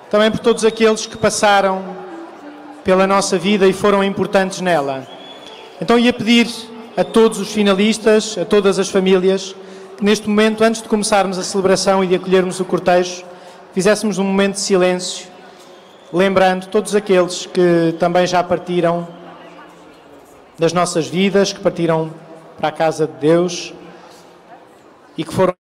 também por todos aqueles que passaram pela nossa vida e foram importantes nela. Então ia pedir a todos os finalistas, a todas as famílias, que neste momento, antes de começarmos a celebração e de acolhermos o cortejo, fizéssemos um momento de silêncio, lembrando todos aqueles que também já partiram das nossas vidas, que partiram para a casa de Deus e que foram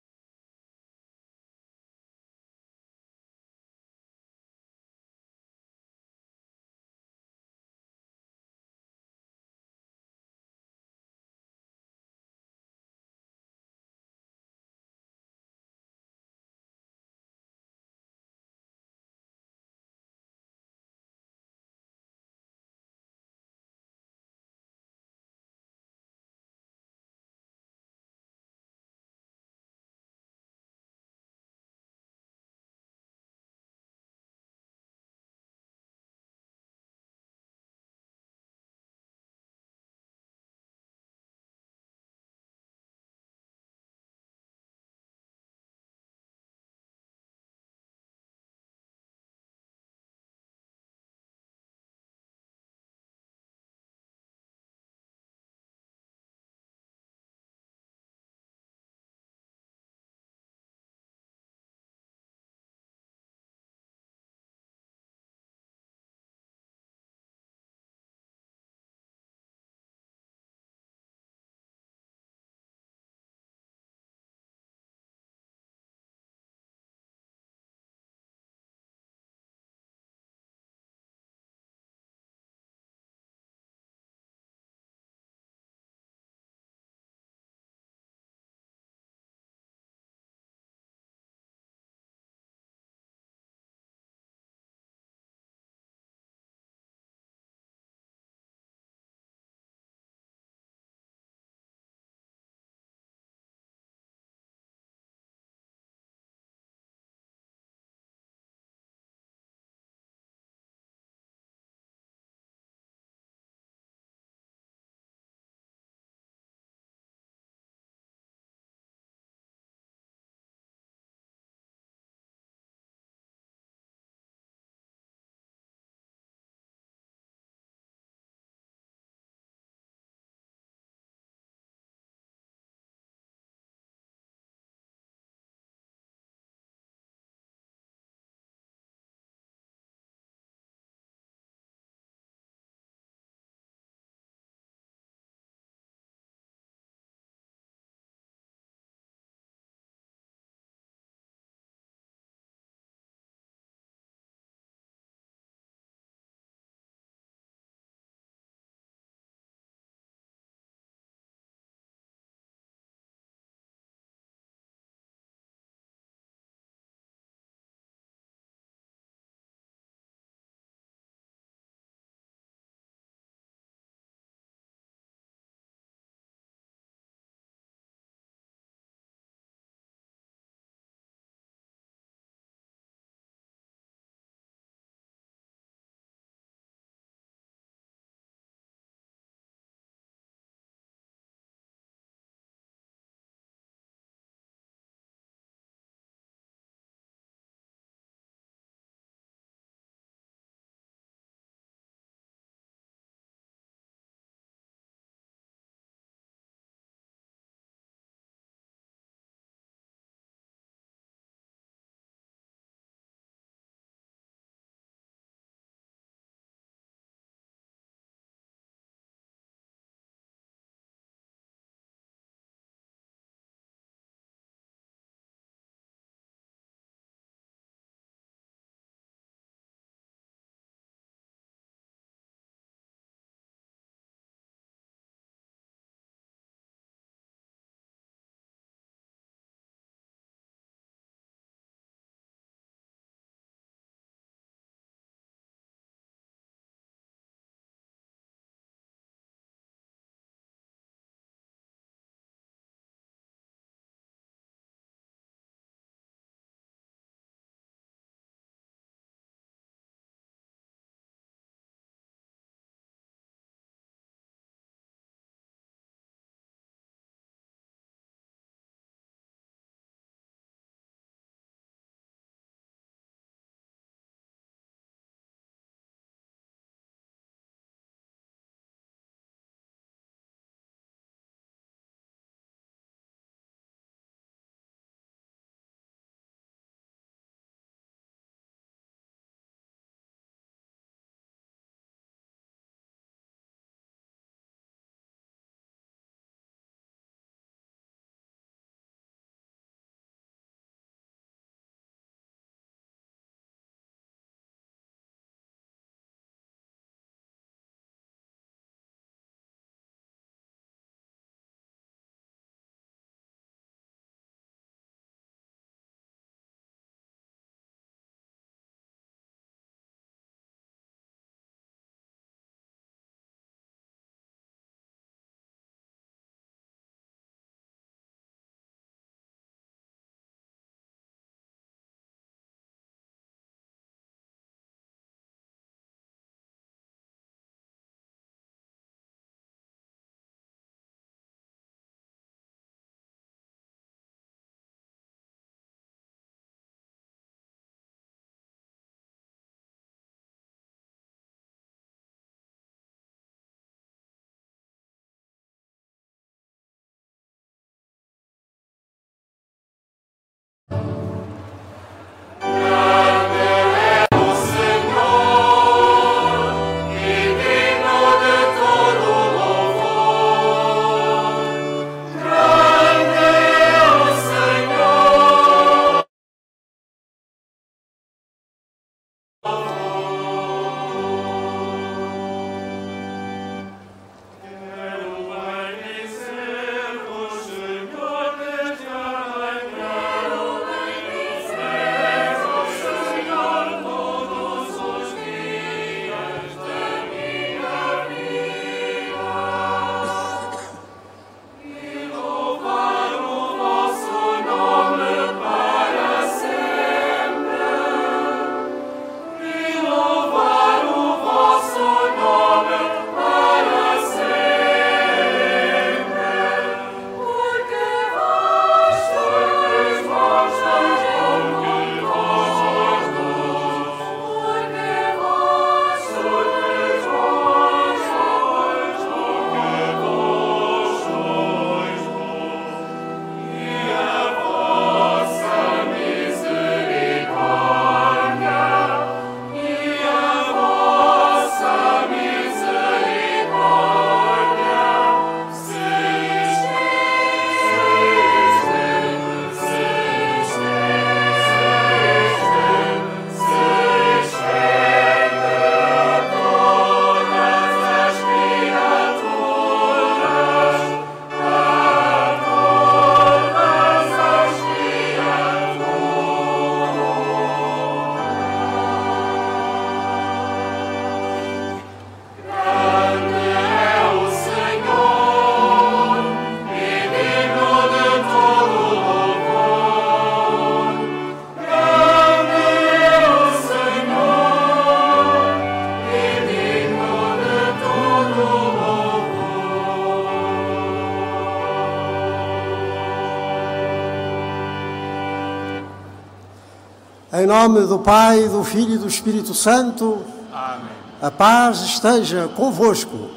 Em nome do Pai, do Filho e do Espírito Santo. Amém. A paz esteja convosco.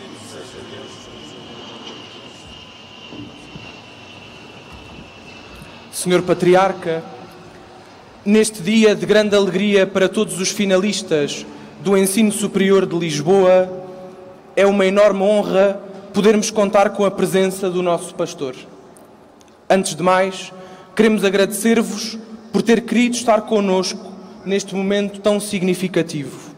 Senhor Patriarca, neste dia de grande alegria para todos os finalistas do Ensino Superior de Lisboa, é uma enorme honra podermos contar com a presença do nosso pastor. Antes de mais, queremos agradecer-vos por ter querido estar connosco neste momento tão significativo.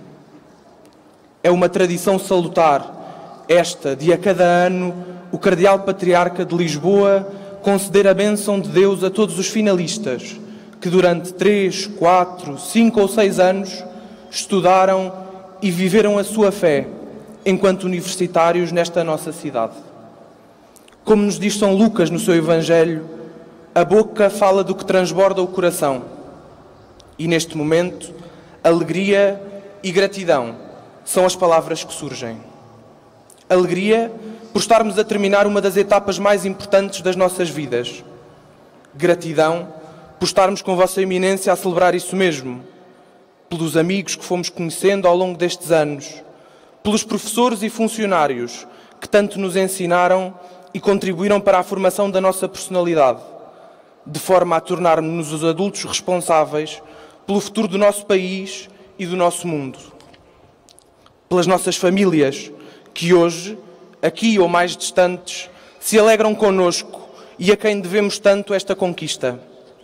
É uma tradição salutar esta de a cada ano o Cardeal Patriarca de Lisboa conceder a bênção de Deus a todos os finalistas que durante 3, 4, 5 ou 6 anos estudaram e viveram a sua fé enquanto universitários nesta nossa cidade. Como nos diz São Lucas no seu Evangelho, a boca fala do que transborda o coração. E neste momento, alegria e gratidão são as palavras que surgem. Alegria por estarmos a terminar uma das etapas mais importantes das nossas vidas. Gratidão por estarmos com Vossa Eminência a celebrar isso mesmo. Pelos amigos que fomos conhecendo ao longo destes anos. Pelos professores e funcionários que tanto nos ensinaram e contribuíram para a formação da nossa personalidade, de forma a tornarmos-nos os adultos responsáveis pelo futuro do nosso país e do nosso mundo. Pelas nossas famílias, que hoje, aqui ou mais distantes, se alegram connosco e a quem devemos tanto esta conquista.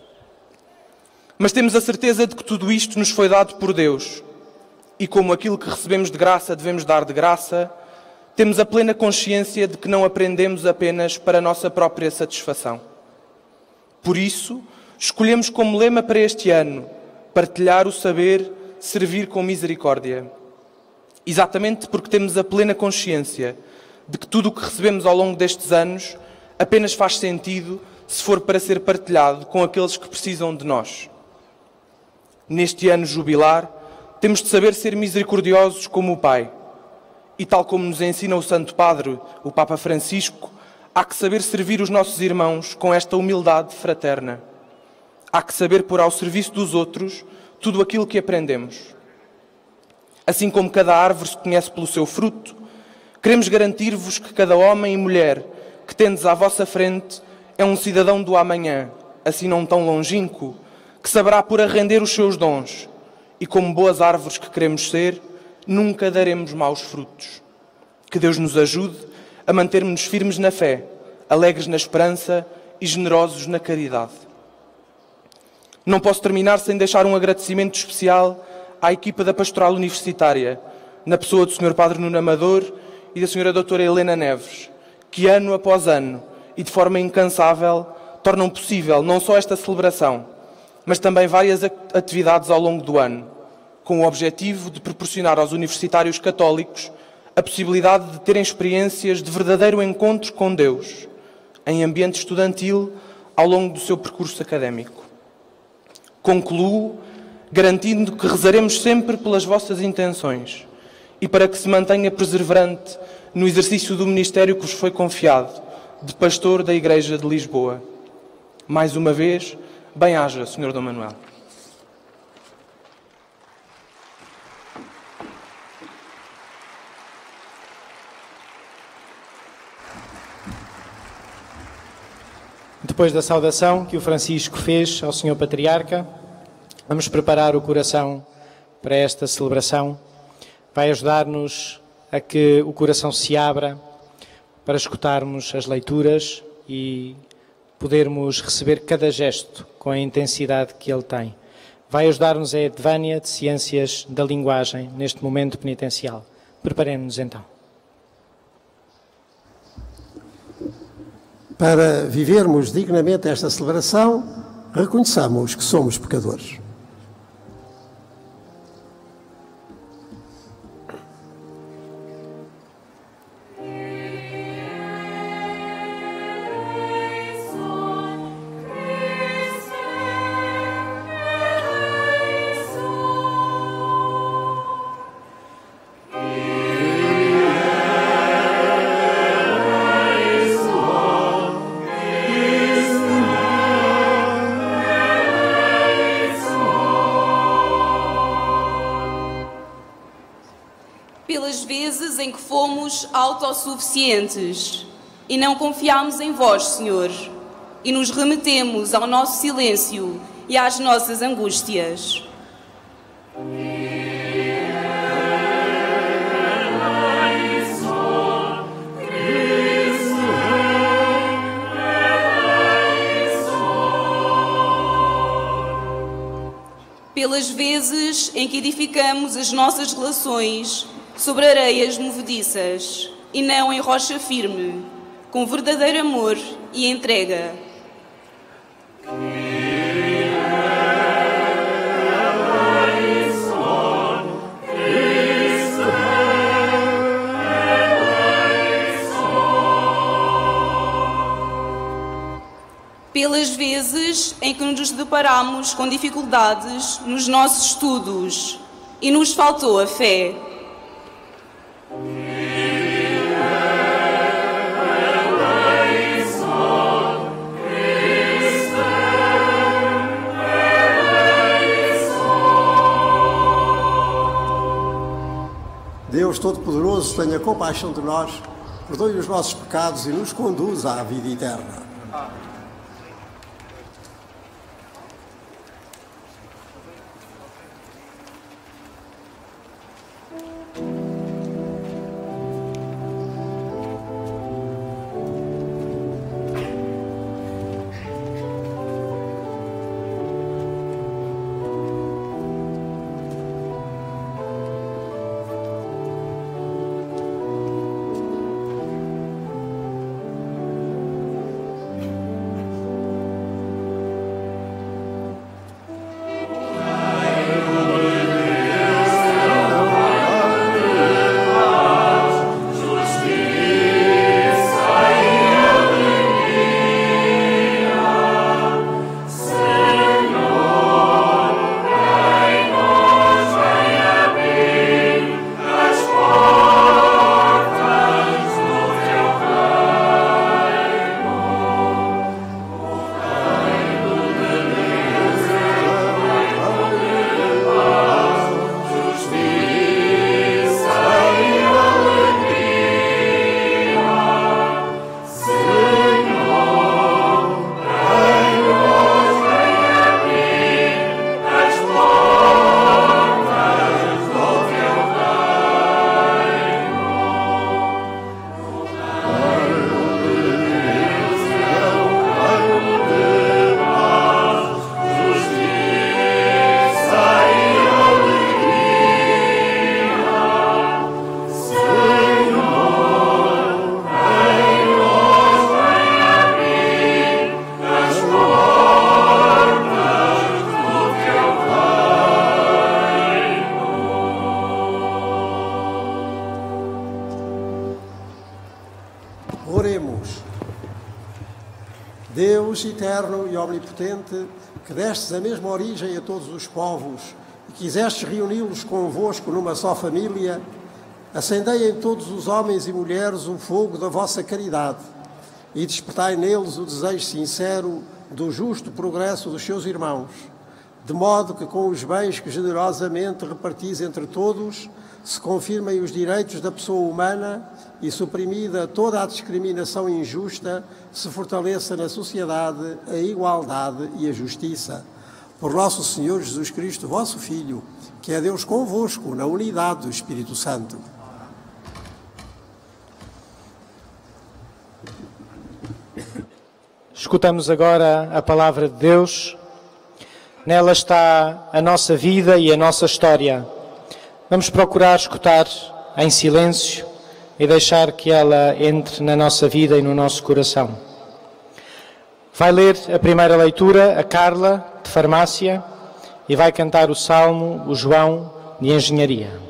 Mas temos a certeza de que tudo isto nos foi dado por Deus e como aquilo que recebemos de graça devemos dar de graça, temos a plena consciência de que não aprendemos apenas para a nossa própria satisfação. Por isso, escolhemos como lema para este ano partilhar o saber, servir com misericórdia. Exatamente porque temos a plena consciência de que tudo o que recebemos ao longo destes anos apenas faz sentido se for para ser partilhado com aqueles que precisam de nós. Neste ano jubilar, temos de saber ser misericordiosos como o Pai. E tal como nos ensina o Santo Padre, o Papa Francisco, há que saber servir os nossos irmãos com esta humildade fraterna. Há que saber pôr ao serviço dos outros tudo aquilo que aprendemos. Assim como cada árvore se conhece pelo seu fruto, queremos garantir-vos que cada homem e mulher que tendes à vossa frente é um cidadão do amanhã, assim não tão longínquo, que saberá pôr a render os seus dons e, como boas árvores que queremos ser, nunca daremos maus frutos. Que Deus nos ajude a mantermos-nos firmes na fé, alegres na esperança e generosos na caridade. Não posso terminar sem deixar um agradecimento especial à equipa da Pastoral Universitária, na pessoa do Sr. Padre Nuno Amador e da Sra. Doutora Helena Neves, que ano após ano e de forma incansável tornam possível não só esta celebração, mas também várias atividades ao longo do ano, com o objetivo de proporcionar aos universitários católicos a possibilidade de terem experiências de verdadeiro encontro com Deus, em ambiente estudantil, ao longo do seu percurso académico. Concluo garantindo que rezaremos sempre pelas vossas intenções e para que se mantenha perseverante no exercício do ministério que vos foi confiado, de pastor da Igreja de Lisboa. Mais uma vez, bem-aja, Sr. Dom Manuel. Depois da saudação que o Francisco fez ao Sr. Patriarca, vamos preparar o coração para esta celebração. Vai ajudar-nos a que o coração se abra para escutarmos as leituras e podermos receber cada gesto com a intensidade que ele tem. Vai ajudar-nos a Edvânia de Ciências da Linguagem neste momento penitencial. Preparemos-nos então. Para vivermos dignamente esta celebração, reconheçamos que somos pecadores. Oh somos autossuficientes e não confiamos em vós, Senhor, e nos remetemos ao nosso silêncio e às nossas angústias. Pelas vezes em que edificamos as nossas relações sobre areias movediças e não em rocha firme, com verdadeiro amor e entrega. Pelas vezes em que nos deparamos com dificuldades nos nossos estudos e nos faltou a fé. Deus Todo-Poderoso, tenha compaixão de nós, perdoe os nossos pecados e nos conduza à vida eterna. Oremos. Deus eterno e omnipotente, que destes a mesma origem a todos os povos e quisestes reuni-los convosco numa só família, acendei em todos os homens e mulheres o fogo da vossa caridade e despertai neles o desejo sincero do justo progresso dos seus irmãos, de modo que com os bens que generosamente repartis entre todos, se confirmem os direitos da pessoa humana e, suprimida toda a discriminação injusta, se fortaleça na sociedade a igualdade e a justiça. Por nosso Senhor Jesus Cristo, vosso Filho, que é Deus convosco, na unidade do Espírito Santo. Escutamos agora a palavra de Deus. Nela está a nossa vida e a nossa história. Vamos procurar escutar em silêncio e deixar que ela entre na nossa vida e no nosso coração. Vai ler a primeira leitura a Carla, de farmácia, e vai cantar o Salmo, o João, de engenharia.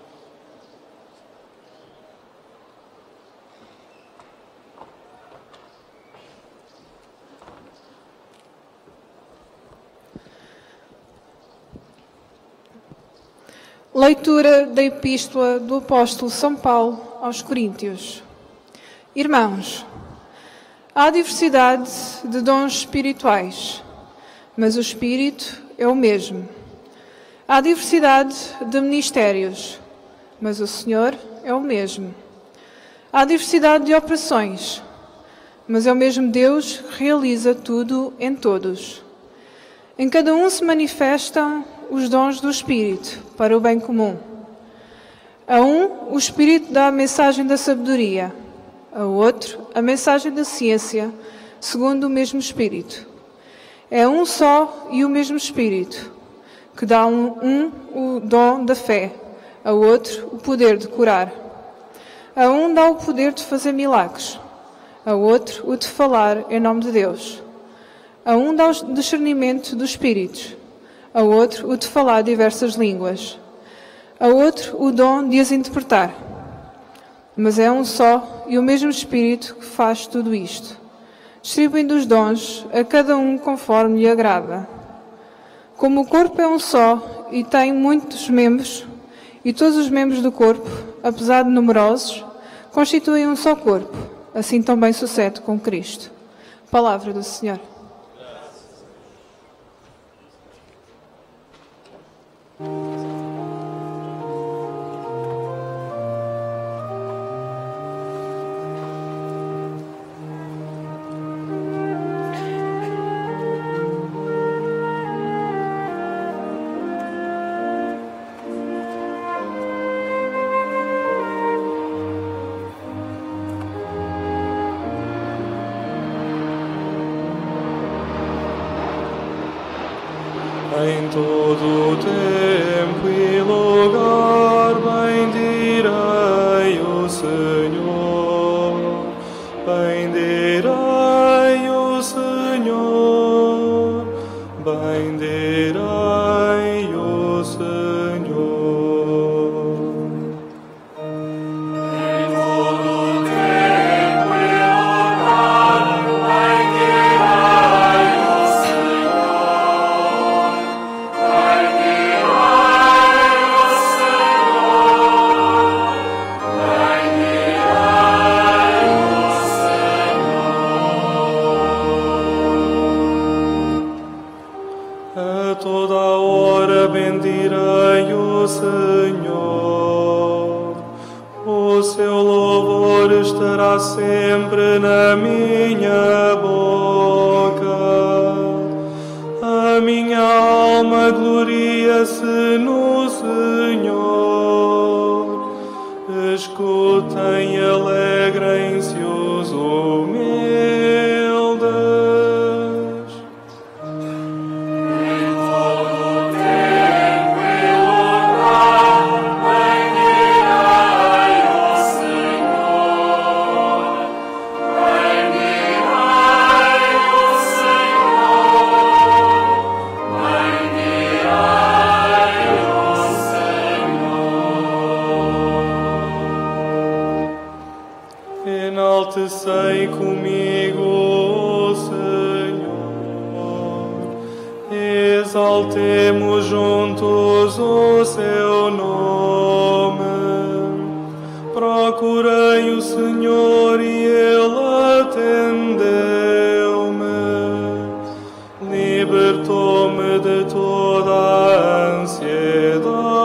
Leitura da Epístola do Apóstolo São Paulo aos Coríntios. Irmãos, há diversidade de dons espirituais, mas o Espírito é o mesmo. Há diversidade de ministérios, mas o Senhor é o mesmo. Há diversidade de operações, mas é o mesmo Deus que realiza tudo em todos. Em cada um se manifestam os dons do Espírito para o bem comum. A um, o Espírito dá a mensagem da sabedoria, a outro, a mensagem da ciência, segundo o mesmo Espírito. É um só e o mesmo Espírito, que dá a um o dom da fé, a outro o poder de curar. A um dá o poder de fazer milagres, a outro o de falar em nome de Deus. A um dá o discernimento dos espíritos, a outro o de falar diversas línguas, a outro o dom de as interpretar. Mas é um só e o mesmo Espírito que faz tudo isto, distribuindo os dons a cada um conforme lhe agrada. Como o corpo é um só e tem muitos membros, e todos os membros do corpo, apesar de numerosos, constituem um só corpo, assim também sucede com Cristo. Palavra do Senhor. Em todo o tempo e lugar bendirei o Senhor, bendirei o Senhor, bendirei o Senhor. Em todo o tempo e lugar bendirei o Senhor. A toda a hora bendirei o Senhor, o seu louvor estará sempre na minha boca. A minha alma gloria-se no Senhor. Escutem e alegrem-se os humildes. Enaltecei comigo o Senhor, exaltemos juntos o seu nome. Procurei o Senhor e Ele atendeu-me, libertou-me de toda a ansiedade.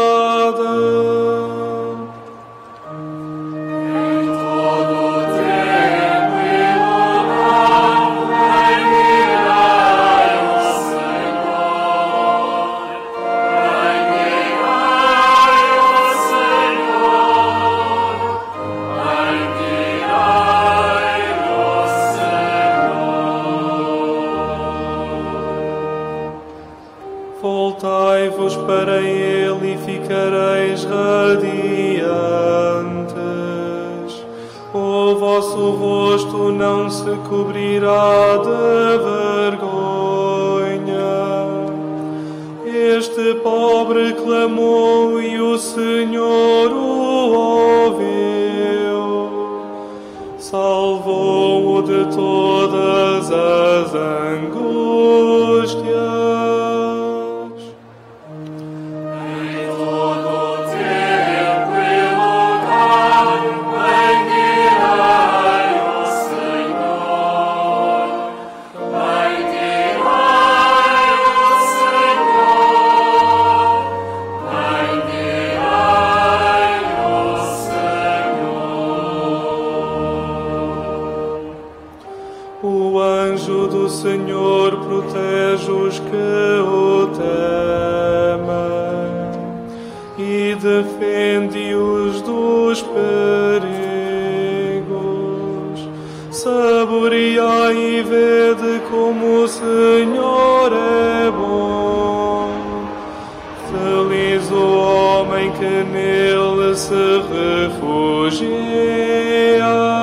Voltai-vos para Ele e ficareis radiantes. O vosso rosto não se cobrirá de vergonha. Este pobre clamou e o Senhor o ouviu. Salvou-o de todas as angústias. do Senhor protege os que o temem e defende-os dos perigos. Saboreai e vede como o Senhor é bom. Feliz o homem que nele se refugia.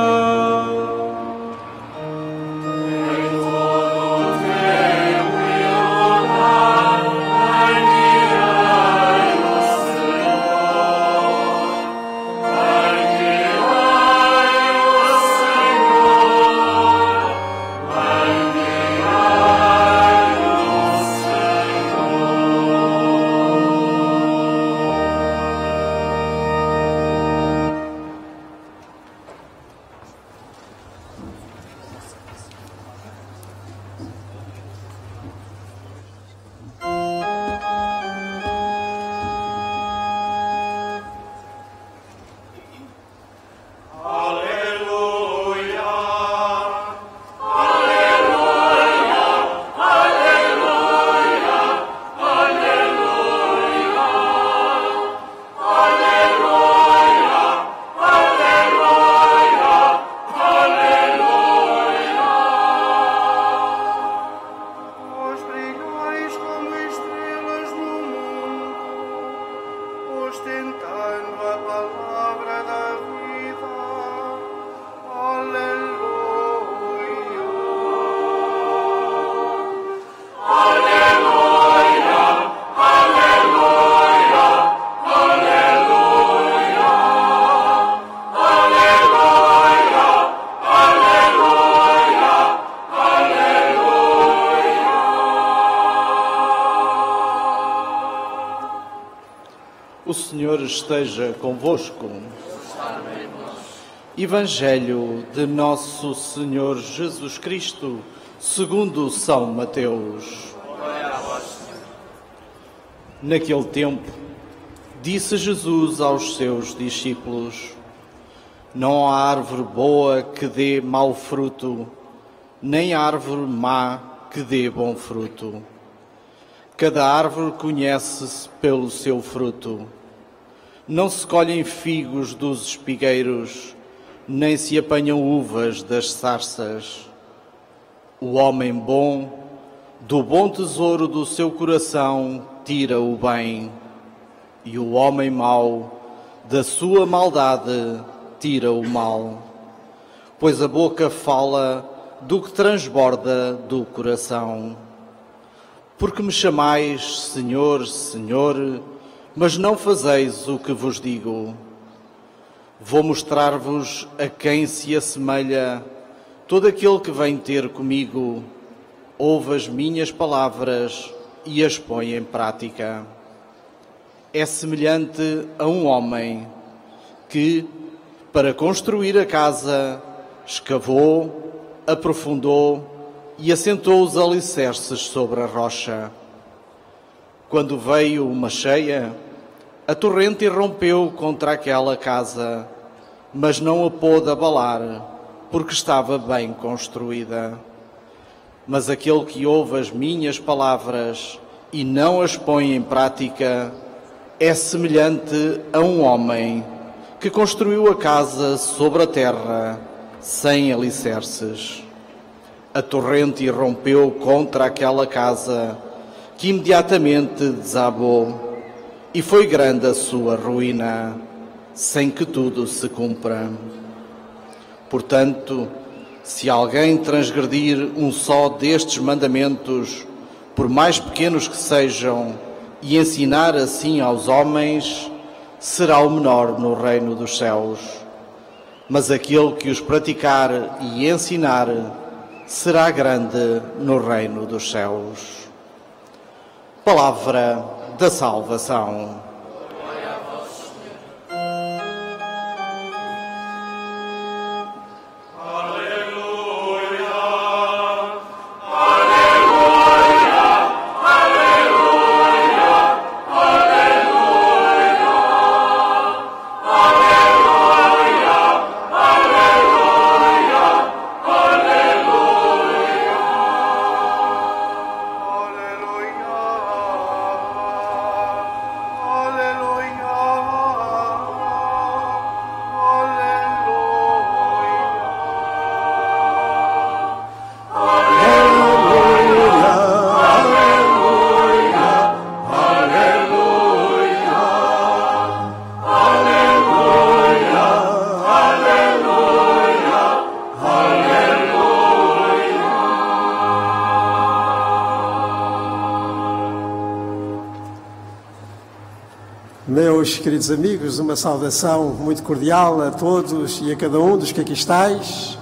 O Senhor esteja convosco. Evangelho de Nosso Senhor Jesus Cristo, segundo São Mateus. Naquele tempo, disse Jesus aos seus discípulos: Não há árvore boa que dê mau fruto, nem árvore má que dê bom fruto. Cada árvore conhece-se pelo seu fruto. Não se colhem figos dos espigueiros, nem se apanham uvas das sarças. O homem bom, do bom tesouro do seu coração, tira o bem, e o homem mau, da sua maldade, tira o mal. Pois a boca fala do que transborda do coração. Porque me chamais Senhor, Senhor, mas não fazeis o que vos digo. Vou mostrar-vos a quem se assemelha todo aquele que vem ter comigo, ouve as minhas palavras e as põe em prática. É semelhante a um homem que, para construir a casa, escavou, aprofundou e assentou os alicerces sobre a rocha. Quando veio uma cheia, a torrente irrompeu contra aquela casa, mas não a pôde abalar, porque estava bem construída. Mas aquele que ouve as minhas palavras e não as põe em prática é semelhante a um homem que construiu a casa sobre a terra, sem alicerces. A torrente irrompeu contra aquela casa, que imediatamente desabou, e foi grande a sua ruína, sem que tudo se cumpra. Portanto, se alguém transgredir um só destes mandamentos, por mais pequenos que sejam, e ensinar assim aos homens, será o menor no reino dos céus. Mas aquele que os praticar e ensinar, será grande no reino dos céus. Palavra da salvação. meus queridos amigos, uma saudação muito cordial a todos e a cada um dos que aqui estáis,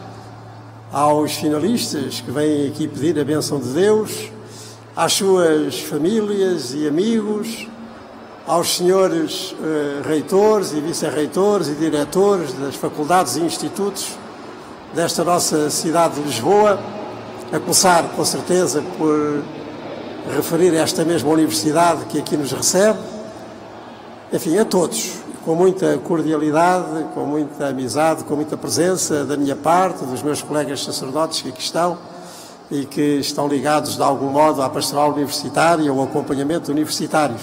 aos finalistas que vêm aqui pedir a bênção de Deus, às suas famílias e amigos, aos senhores reitores e vice-reitores e diretores das faculdades e institutos desta nossa cidade de Lisboa, a começar, com certeza, por referir a esta mesma universidade que aqui nos recebe. Enfim, a todos, com muita cordialidade, com muita amizade, com muita presença da minha parte, dos meus colegas sacerdotes que aqui estão e que estão ligados, de algum modo, à pastoral universitária ou ao acompanhamento de universitários.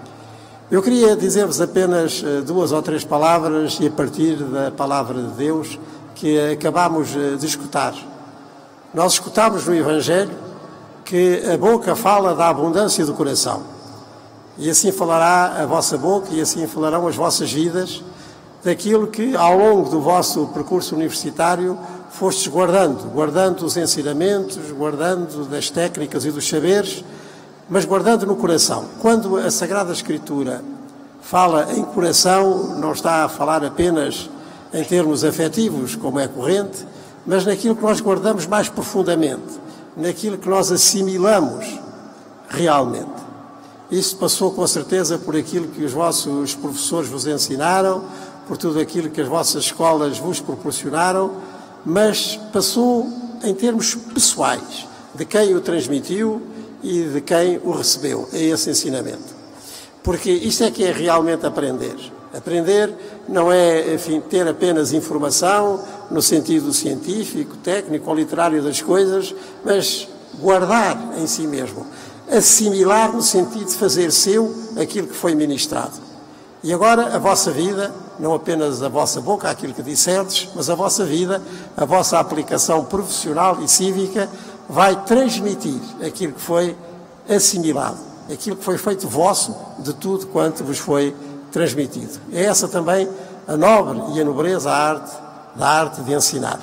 Eu queria dizer-vos apenas 2 ou 3 palavras e a partir da palavra de Deus que acabámos de escutar. Nós escutámos no Evangelho que a boca fala da abundância do coração. E assim falará a vossa boca e assim falarão as vossas vidas daquilo que ao longo do vosso percurso universitário fostes guardando os ensinamentos, guardando das técnicas e dos saberes, mas guardando no coração. Quando a Sagrada Escritura fala em coração, não está a falar apenas em termos afetivos, como é corrente, mas naquilo que nós guardamos mais profundamente, naquilo que nós assimilamos realmente. Isso passou com certeza por aquilo que os vossos professores vos ensinaram, por tudo aquilo que as vossas escolas vos proporcionaram, mas passou em termos pessoais, de quem o transmitiu e de quem o recebeu, a esse ensinamento. Porque isto é que é realmente aprender. Aprender não é, enfim, ter apenas informação no sentido científico, técnico ou literário das coisas, mas guardar em si mesmo. Assimilar no sentido de fazer seu aquilo que foi ministrado. E agora a vossa vida, não apenas a vossa boca, aquilo que disserdes, mas a vossa vida, a vossa aplicação profissional e cívica vai transmitir aquilo que foi assimilado, aquilo que foi feito vosso de tudo quanto vos foi transmitido. É essa também a nobre e a nobreza da arte de ensinar.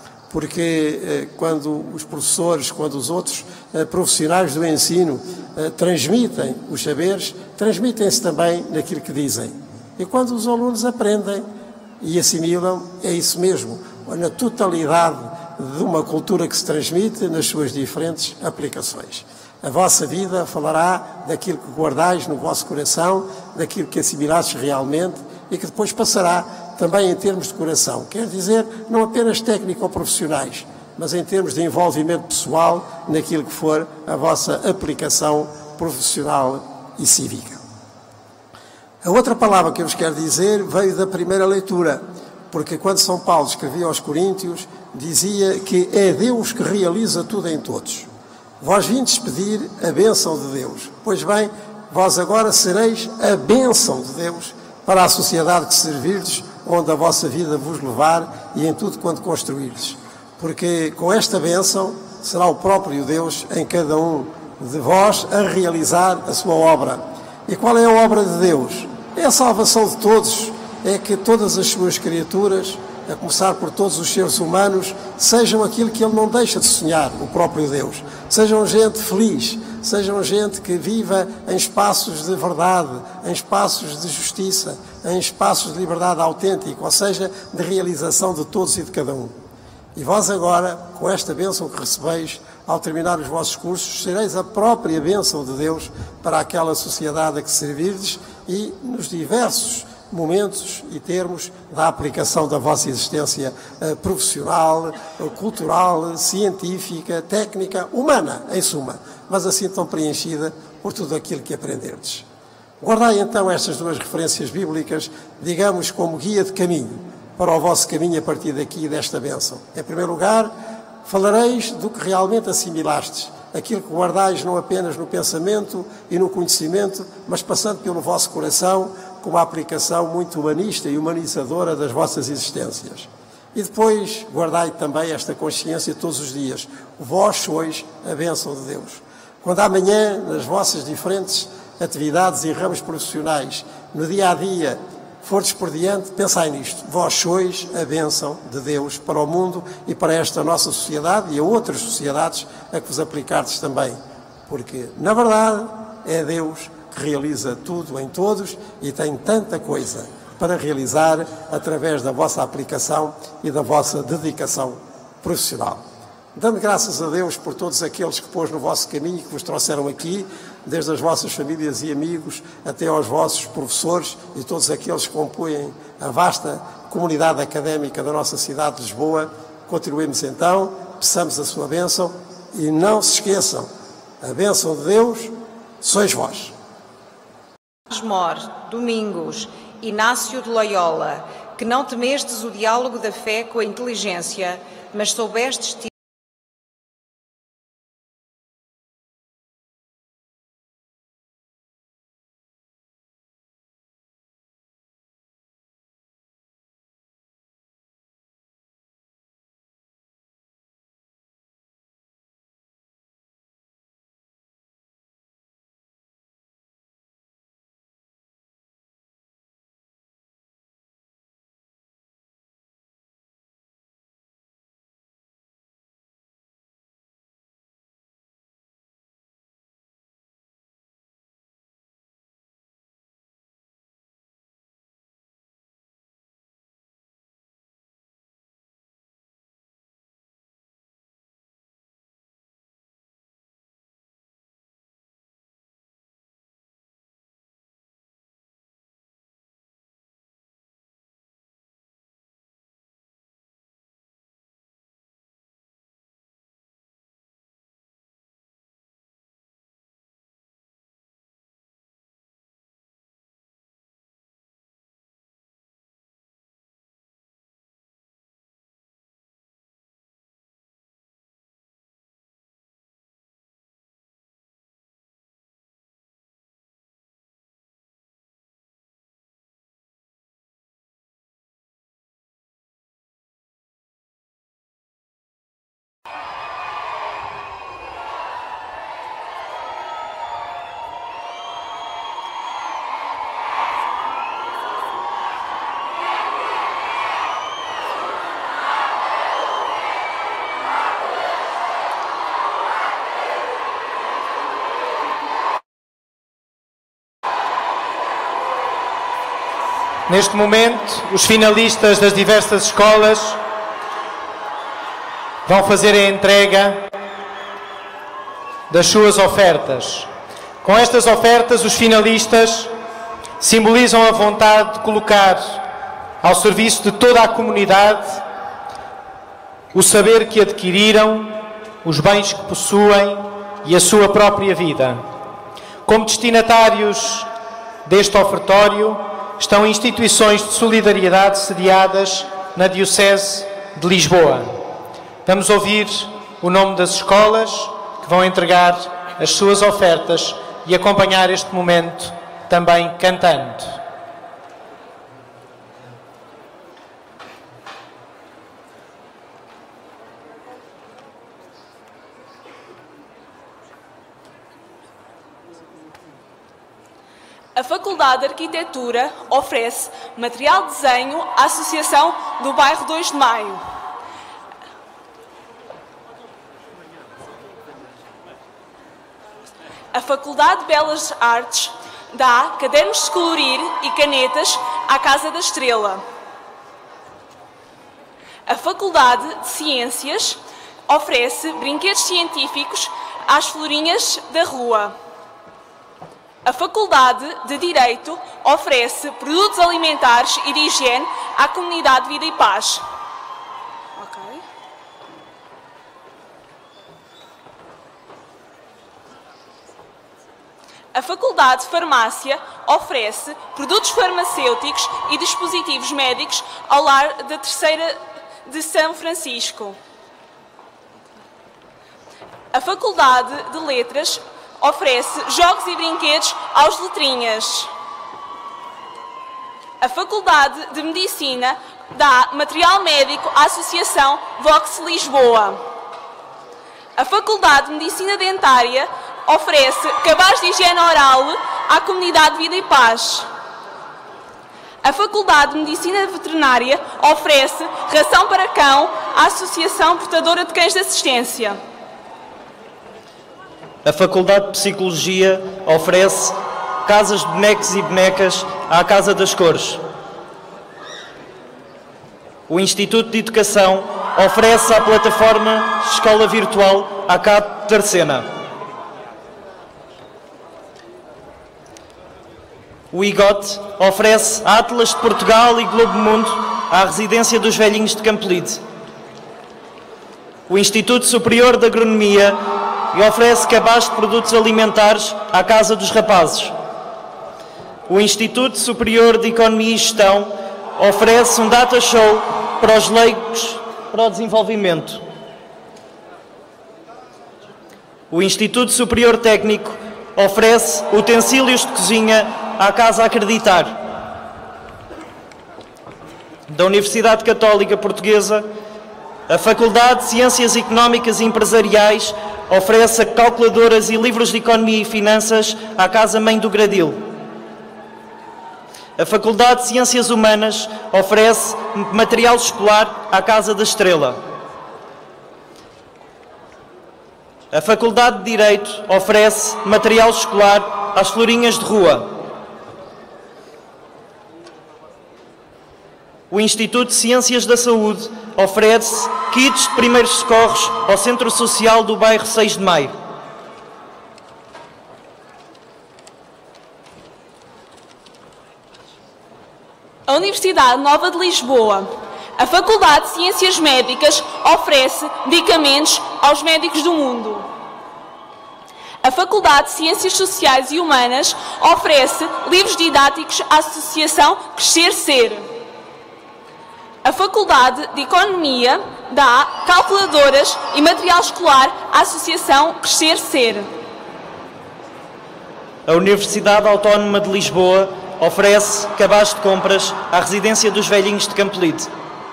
Porque quando os professores, quando os outros profissionais do ensino transmitem os saberes, transmitem-se também naquilo que dizem. E quando os alunos aprendem e assimilam, é isso mesmo, na totalidade de uma cultura que se transmite nas suas diferentes aplicações. A vossa vida falará daquilo que guardais no vosso coração, daquilo que assimilastes realmente e que depois passará também em termos de coração. Quer dizer, não apenas técnico ou profissionais, mas em termos de envolvimento pessoal naquilo que for a vossa aplicação profissional e cívica. A outra palavra que eu vos quero dizer veio da primeira leitura, porque quando São Paulo escrevia aos Coríntios, dizia que é Deus que realiza tudo em todos. Vós vindes pedir a bênção de Deus. Pois bem, vós agora sereis a bênção de Deus para a sociedade que servirdes, onde a vossa vida vos levar e em tudo quanto construirdes. Porque com esta bênção será o próprio Deus em cada um de vós a realizar a sua obra. E qual é a obra de Deus? É a salvação de todos, é que todas as suas criaturas, a começar por todos os seres humanos, sejam aquilo que Ele não deixa de sonhar, o próprio Deus. Sejam gente feliz, sejam gente que viva em espaços de verdade, em espaços de justiça, em espaços de liberdade autêntica, ou seja, de realização de todos e de cada um. E vós agora, com esta bênção que recebeis, ao terminar os vossos cursos, sereis a própria bênção de Deus para aquela sociedade a que servirdes e nos diversos momentos e termos da aplicação da vossa existência profissional, cultural, científica, técnica, humana, em suma, mas assim tão preenchida por tudo aquilo que aprenderdes. Guardai então estas 2 referências bíblicas, digamos, como guia de caminho, para o vosso caminho a partir daqui desta bênção. Em primeiro lugar, falareis do que realmente assimilastes, aquilo que guardais não apenas no pensamento e no conhecimento, mas passando pelo vosso coração, com uma aplicação muito humanista e humanizadora das vossas existências. E depois guardai também esta consciência todos os dias. Vós sois a bênção de Deus. Quando amanhã, nas vossas diferentes atividades e ramos profissionais, no dia a dia, fordes por diante, pensai nisto. Vós sois a bênção de Deus para o mundo e para esta nossa sociedade e a outras sociedades a que vos aplicardes também. Porque, na verdade, é Deus que realiza tudo em todos e tem tanta coisa para realizar através da vossa aplicação e da vossa dedicação profissional. Dando graças a Deus por todos aqueles que pôs no vosso caminho e que vos trouxeram aqui, desde as vossas famílias e amigos até aos vossos professores e todos aqueles que compõem a vasta comunidade académica da nossa cidade de Lisboa, continuemos então, peçamos a sua bênção e não se esqueçam, a bênção de Deus sois vós. Mor, Domingos, Inácio de Loyola, que não temestes o diálogo da fé com a inteligência, mas soubestes Neste momento, os finalistas das diversas escolas vão fazer a entrega das suas ofertas. Com estas ofertas, os finalistas simbolizam a vontade de colocar ao serviço de toda a comunidade o saber que adquiriram, os bens que possuem e a sua própria vida. Como destinatários deste ofertório estão instituições de solidariedade sediadas na Diocese de Lisboa. Vamos ouvir o nome das escolas que vão entregar as suas ofertas e acompanhar este momento também cantando. A Faculdade de Arquitetura oferece material de desenho à Associação do Bairro 2 de Maio. A Faculdade de Belas Artes dá cadernos de colorir e canetas à Casa da Estrela. A Faculdade de Ciências oferece brinquedos científicos às florinhas da rua. A Faculdade de Direito oferece produtos alimentares e de higiene à comunidade Vida e Paz. A Faculdade de Farmácia oferece produtos farmacêuticos e dispositivos médicos ao lar da Terceira de São Francisco. A Faculdade de Letras oferece jogos e brinquedos aos letrinhas. A Faculdade de Medicina dá material médico à Associação Vox Lisboa. A Faculdade de Medicina Dentária oferece cabaz de higiene oral à comunidade Vida e Paz. A Faculdade de Medicina Veterinária oferece ração para cão à Associação Portadora de Cães de Assistência. A Faculdade de Psicologia oferece casas de bonecos e bonecas à Casa das Cores. O Instituto de Educação oferece a plataforma Escola Virtual à CAP Tercena. O IGOT oferece Atlas de Portugal e Globo Mundo à Residência dos Velhinhos de Campolide. O Instituto Superior de Agronomia oferece cabaz de produtos alimentares à Casa dos Rapazes. O Instituto Superior de Economia e Gestão oferece um data show para os leigos para o desenvolvimento. O Instituto Superior Técnico oferece utensílios de cozinha à Casa Acreditar. Da Universidade Católica Portuguesa, a Faculdade de Ciências Económicas e Empresariais oferece calculadoras e livros de Economia e Finanças à Casa Mãe do Gradil. A Faculdade de Ciências Humanas oferece material escolar à Casa da Estrela. A Faculdade de Direito oferece material escolar às Florinhas de Rua. O Instituto de Ciências da Saúde oferece kits de primeiros socorros ao Centro Social do bairro 6 de Maio. A Universidade Nova de Lisboa, a Faculdade de Ciências Médicas oferece medicamentos aos médicos do mundo. A Faculdade de Ciências Sociais e Humanas oferece livros didáticos à Associação Crescer Ser. A Faculdade de Economia dá calculadoras e material escolar à Associação Crescer Ser. A Universidade Autónoma de Lisboa oferece cabaz de compras à Residência dos Velhinhos de Campolide.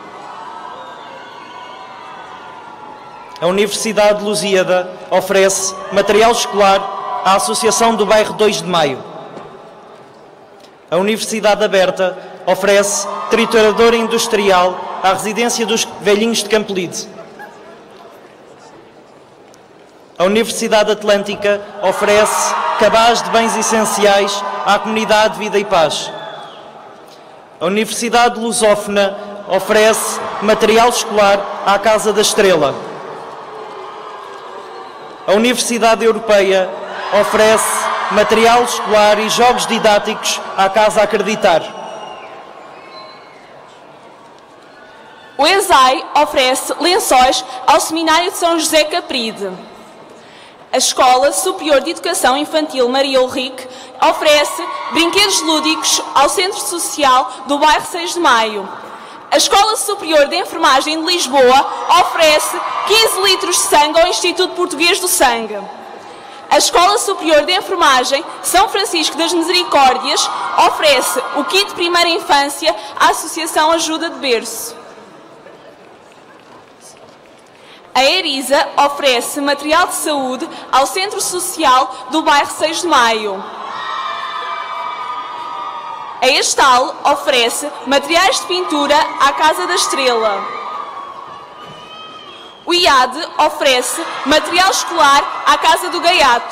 A Universidade de Lusíada oferece material escolar à Associação do bairro 2 de Maio. A Universidade Aberta oferece trituradora industrial à Residência dos Velhinhos de Campolide. A Universidade Atlântica oferece cabaz de bens essenciais à comunidade Vida e Paz. A Universidade Lusófona oferece material escolar à Casa da Estrela. A Universidade Europeia oferece material escolar e jogos didáticos à Casa Acreditar. O ESAI oferece lençóis ao Seminário de São José Capride. A Escola Superior de Educação Infantil Maria Ulrich oferece brinquedos lúdicos ao Centro Social do bairro 6 de Maio. A Escola Superior de Enfermagem de Lisboa oferece 15 litros de sangue ao Instituto Português do Sangue. A Escola Superior de Enfermagem São Francisco das Misericórdias oferece o kit de primeira infância à Associação Ajuda de Berço. A ERISA oferece material de saúde ao Centro Social do bairro 6 de Maio. A Estal oferece materiais de pintura à Casa da Estrela. O IAD oferece material escolar à Casa do Gaiato.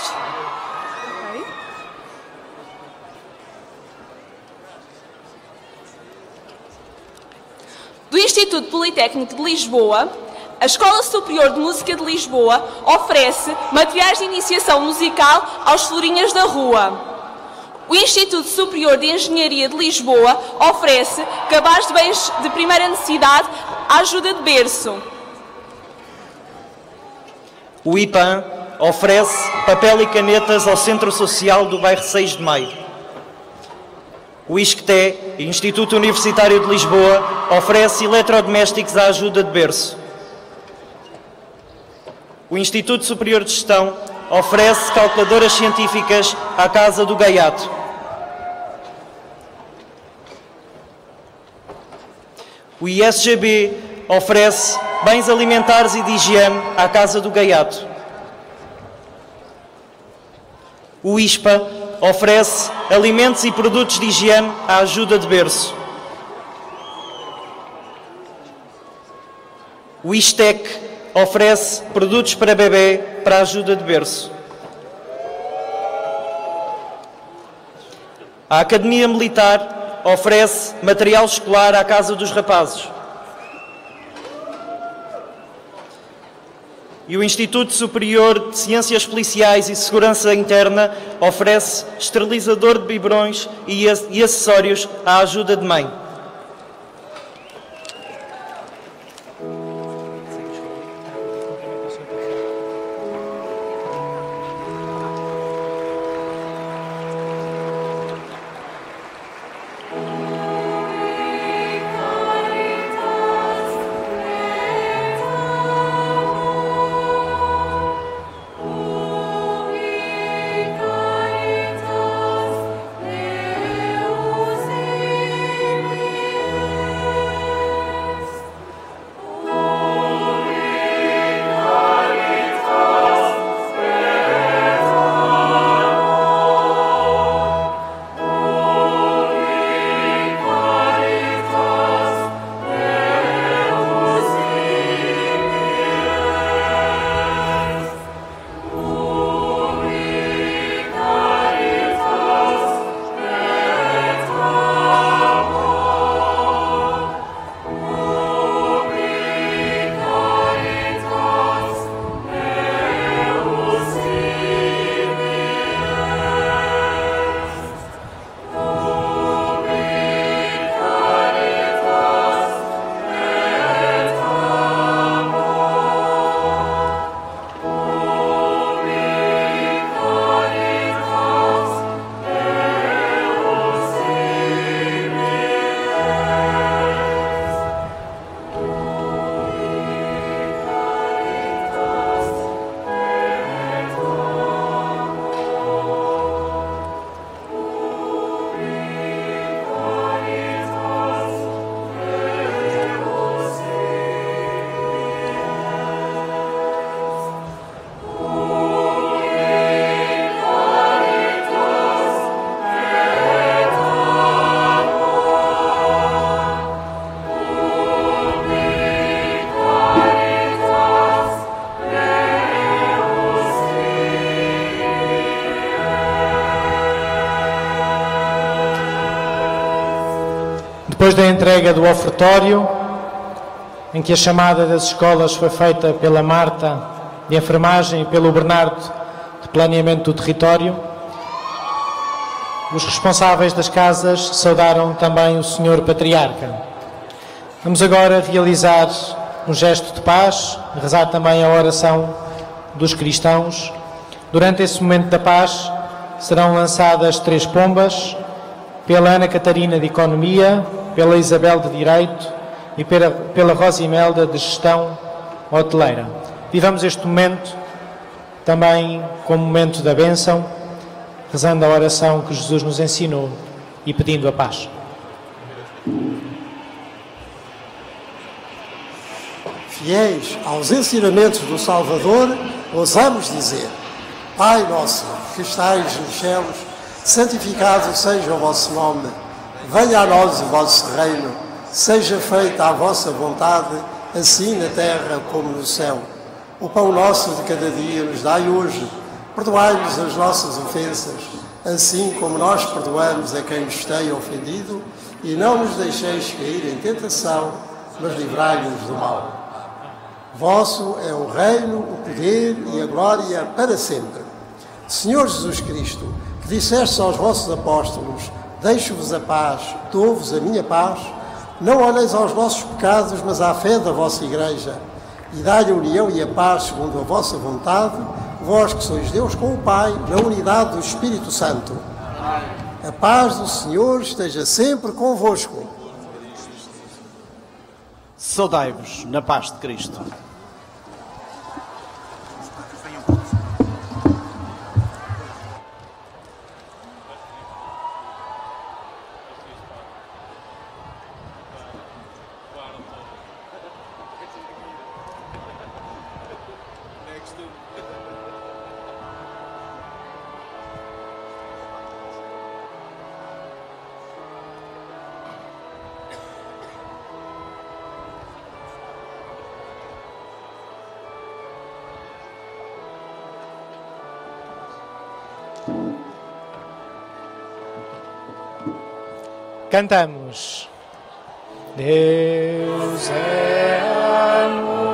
Do Instituto Politécnico de Lisboa, a Escola Superior de Música de Lisboa oferece materiais de iniciação musical aos Florinhas da Rua. O Instituto Superior de Engenharia de Lisboa oferece cabaz de bens de primeira necessidade à Ajuda de Berço. O IPAM oferece papel e canetas ao Centro Social do bairro 6 de Maio. O ISCTE, Instituto Universitário de Lisboa, oferece eletrodomésticos à Ajuda de Berço. O Instituto Superior de Gestão oferece calculadoras científicas à Casa do Gaiato. O ISGB oferece bens alimentares e de higiene à Casa do Gaiato. O ISPA oferece alimentos e produtos de higiene à Ajuda de Berço. O ISTEC oferece produtos para bebê para a Ajuda de Berço. A Academia Militar oferece material escolar à Casa dos Rapazes. E o Instituto Superior de Ciências Policiais e Segurança Interna oferece esterilizador de biberões e acessórios à ajuda de mãe. Depois da entrega do ofertório, em que a chamada das escolas foi feita pela Marta de enfermagem e pelo Bernardo de planeamento do território, os responsáveis das casas saudaram também o Senhor Patriarca. Vamos agora realizar um gesto de paz, rezar também a oração dos cristãos. Durante esse momento da paz serão lançadas 3 pombas, pela Ana Catarina de Economia, pela Isabel de Direito e pela Rosimelda de Gestão Hoteleira. Vivamos este momento também como momento da bênção, rezando a oração que Jesus nos ensinou e pedindo a paz. Fiéis aos ensinamentos do Salvador, ousamos dizer: Pai nosso, que estais nos céus, santificado seja o vosso nome. Venha a nós o vosso reino. Seja feita a vossa vontade, assim na terra como no céu. O pão nosso de cada dia nos dai hoje. Perdoai-nos as nossas ofensas, assim como nós perdoamos a quem nos tem ofendido. E não nos deixeis cair em tentação, mas livrai-nos do mal. Vosso é o reino, o poder e a glória para sempre. Senhor Jesus Cristo, que disseste aos vossos apóstolos: deixo-vos a paz, dou-vos a minha paz, não olheis aos nossos pecados, mas à fé da vossa Igreja, e dai a união e a paz segundo a vossa vontade, vós que sois Deus com o Pai, na unidade do Espírito Santo. A paz do Senhor esteja sempre convosco. Saudai-vos na paz de Cristo. Cantamos. Deus é amor.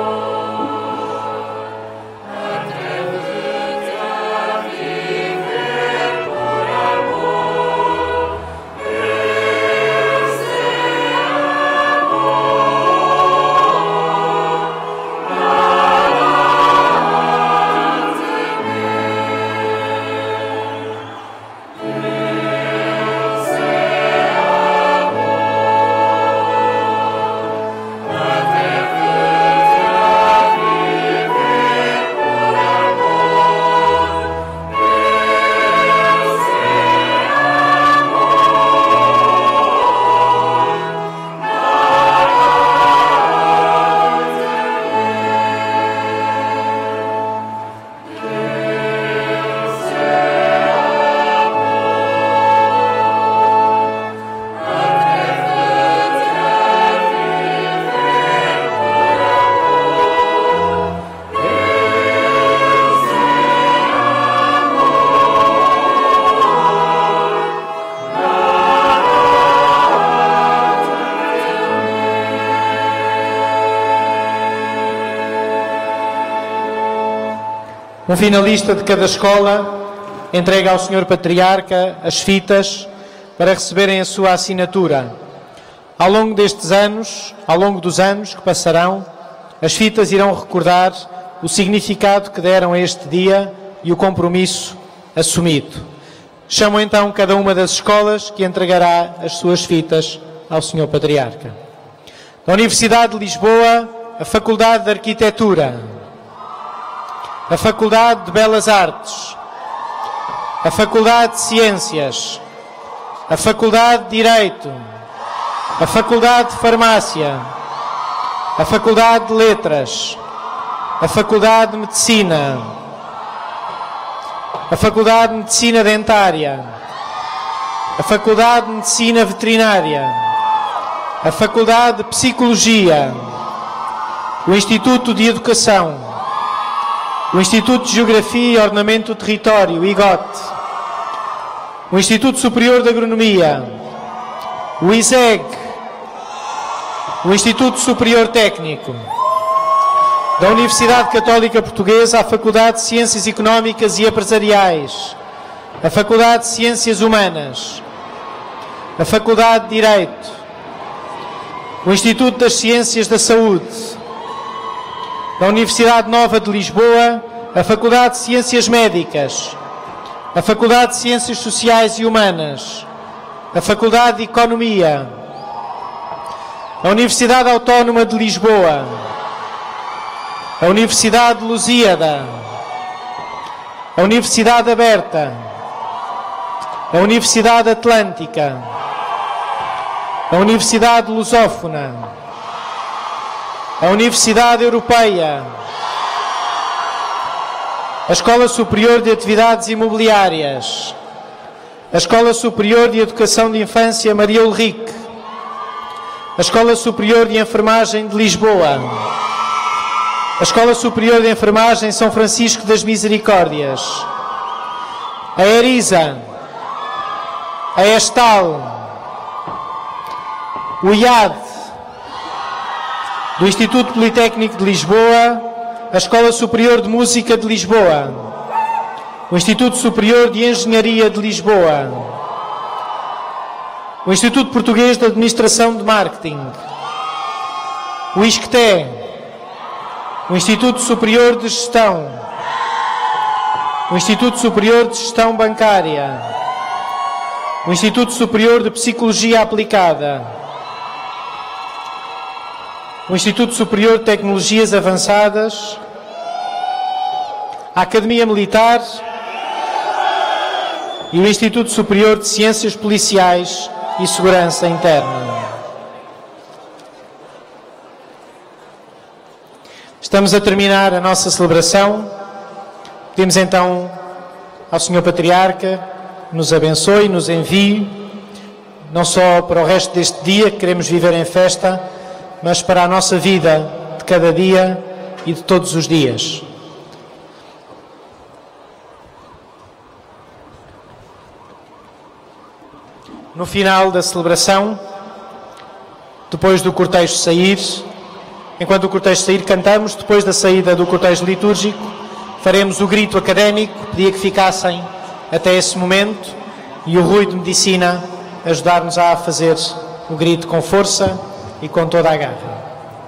Um finalista de cada escola entrega ao Sr. Patriarca as fitas para receberem a sua assinatura. Ao longo destes anos, ao longo dos anos que passarão, as fitas irão recordar o significado que deram a este dia e o compromisso assumido. Chamo então cada uma das escolas que entregará as suas fitas ao Sr. Patriarca. Da Universidade de Lisboa, a Faculdade de Arquitetura, a Faculdade de Belas Artes, a Faculdade de Ciências, a Faculdade de Direito, a Faculdade de Farmácia, a Faculdade de Letras, a Faculdade de Medicina, a Faculdade de Medicina Dentária, a Faculdade de Medicina Veterinária, a Faculdade de Psicologia, o Instituto de Educação, o Instituto de Geografia e Ordenamento do Território, IGOT, o Instituto Superior de Agronomia, o ISEG, o Instituto Superior Técnico, da Universidade Católica Portuguesa, a Faculdade de Ciências Económicas e Empresariais, a Faculdade de Ciências Humanas, a Faculdade de Direito, o Instituto das Ciências da Saúde, da Universidade Nova de Lisboa, a Faculdade de Ciências Médicas, a Faculdade de Ciências Sociais e Humanas, a Faculdade de Economia, a Universidade Autónoma de Lisboa, a Universidade de Lusíada, a Universidade Aberta, a Universidade Atlântica, a Universidade Lusófona, a Universidade Europeia, a Escola Superior de Atividades Imobiliárias, a Escola Superior de Educação de Infância Maria Ulrique, a Escola Superior de Enfermagem de Lisboa, a Escola Superior de Enfermagem São Francisco das Misericórdias, a ERISA, a ESTAL, o IAD, do Instituto Politécnico de Lisboa, a Escola Superior de Música de Lisboa, o Instituto Superior de Engenharia de Lisboa, o Instituto Português de Administração de Marketing, o ISCTE, o Instituto Superior de Gestão, o Instituto Superior de Gestão Bancária, o Instituto Superior de Psicologia Aplicada, o Instituto Superior de Tecnologias Avançadas, a Academia Militar e o Instituto Superior de Ciências Policiais e Segurança Interna. Estamos a terminar a nossa celebração. Pedimos então ao Sr. Patriarca que nos abençoe, nos envie, não só para o resto deste dia que queremos viver em festa, mas para a nossa vida de cada dia e de todos os dias. No final da celebração, depois do cortejo sair, enquanto o cortejo sair, cantamos. Depois da saída do cortejo litúrgico, faremos o grito académico. Pedia que ficassem até esse momento e o Rui de Medicina ajudar-nos a fazer o grito com força e com toda a garra.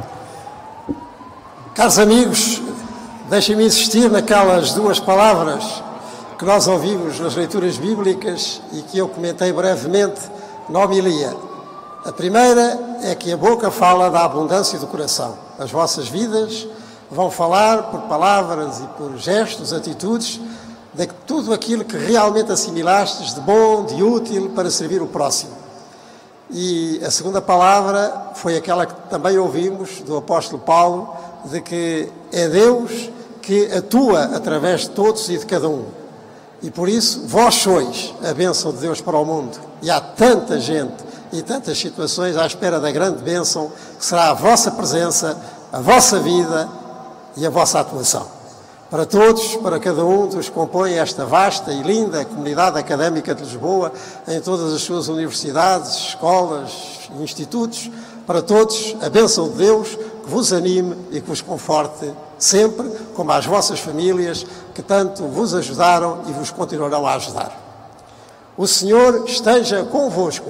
Caros amigos, deixem-me insistir naquelas duas palavras que nós ouvimos nas leituras bíblicas e que eu comentei brevemente na homilia. A primeira é que a boca fala da abundância do coração. As vossas vidas vão falar por palavras e por gestos, atitudes, de tudo aquilo que realmente assimilastes de bom, de útil para servir o próximo. E a segunda palavra foi aquela que também ouvimos do apóstolo Paulo, de que é Deus que atua através de todos e de cada um. E por isso, vós sois a bênção de Deus para o mundo. E há tanta gente e tantas situações à espera da grande bênção, que será a vossa presença, a vossa vida e a vossa atuação. Para todos, para cada um dos que compõem esta vasta e linda comunidade académica de Lisboa, em todas as suas universidades, escolas e institutos, para todos, a bênção de Deus que vos anime e que vos conforte sempre, como às vossas famílias, que tanto vos ajudaram e vos continuarão a ajudar. O Senhor esteja convosco.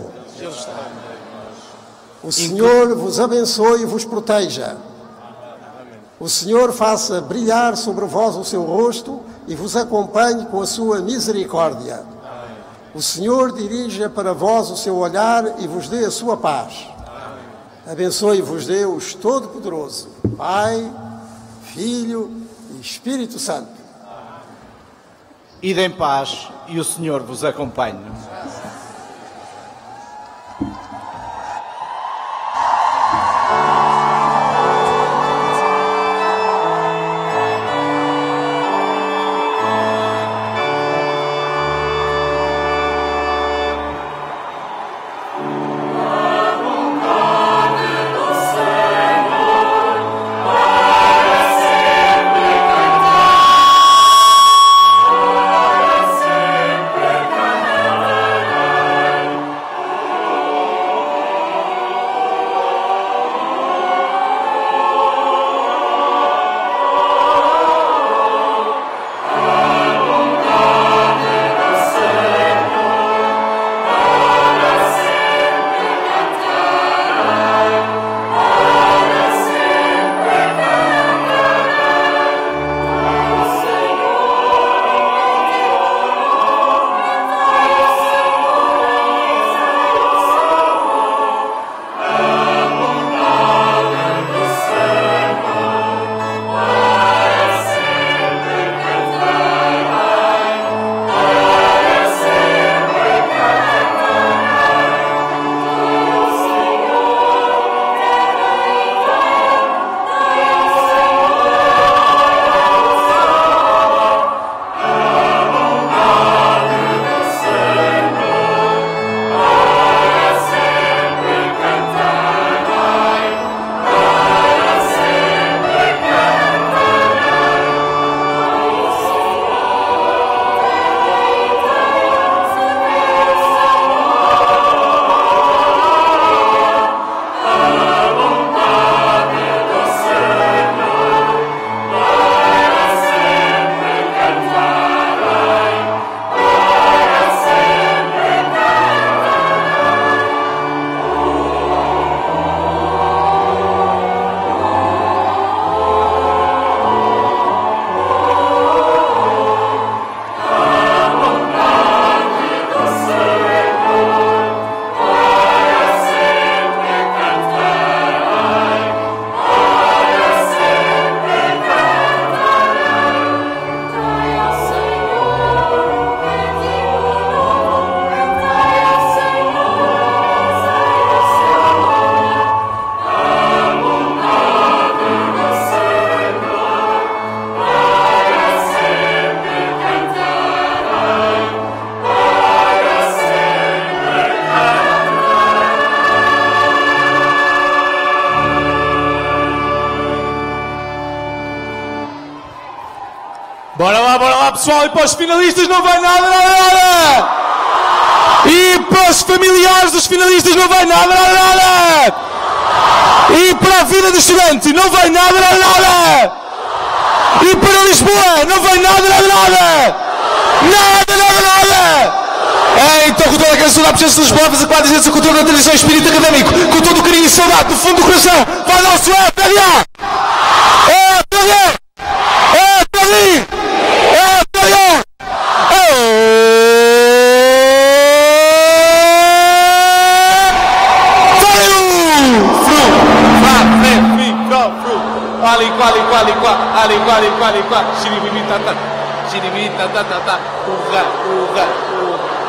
O Senhor vos abençoe e vos proteja. O Senhor faça brilhar sobre vós o seu rosto e vos acompanhe com a sua misericórdia. O Senhor dirija para vós o seu olhar e vos dê a sua paz. Abençoe-vos Deus Todo-Poderoso, Pai, Filho e Espírito Santo. Ide em paz e o Senhor vos acompanhe. Bora lá, pessoal, e para os finalistas não vai nada, nada, nada! E para os familiares dos finalistas não vai nada, nada, nada. E para a vida do estudante não vai nada, nada, nada. E para Lisboa não vai nada, nada, nada. Nada, nada, nada. Então, com toda a canção da presença de Lisboa, faz a quadra de cultura da tradição e espírito académico, com todo o carinho e saudade do fundo do coração, vai dar o seu PDA! É PDA! É PDA! É PDA! Uga, uga, uga.